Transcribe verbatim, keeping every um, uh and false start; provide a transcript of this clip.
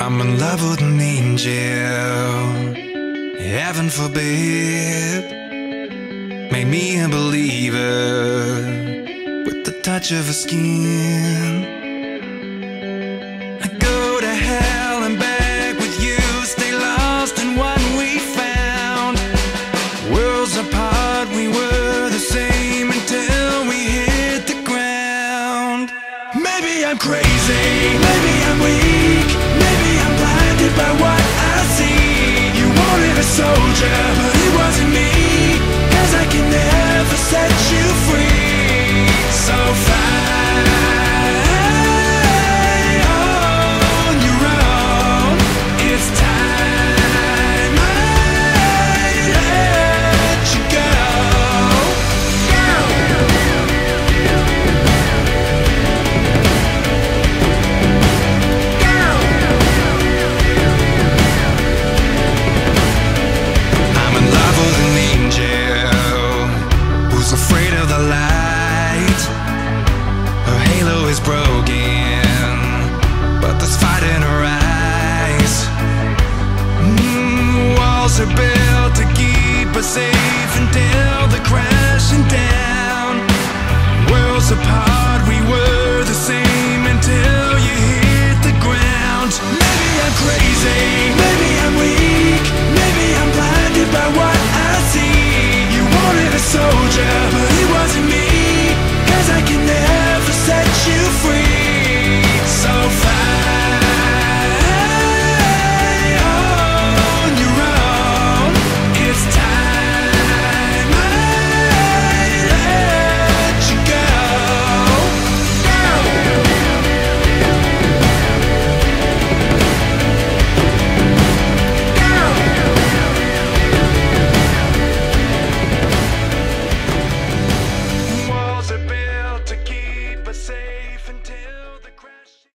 I'm in love with an angel, heaven forbid. Make me a believer with the touch of her skin. I go to hell and back with you, stay lost in what we found. Worlds apart, we were the same until we hit the ground. Maybe I'm crazy, maybe I'm weak, maybe I'm blinded by what I see. You wanted a soldier, but it wasn't me, 'cause I can never set you free.